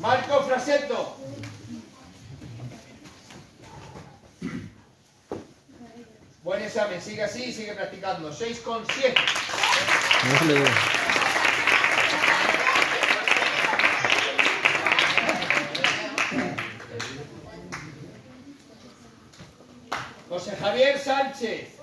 Marco Frasetto. Buen examen, sigue así y sigue practicando. 6,7. José Javier Sánchez.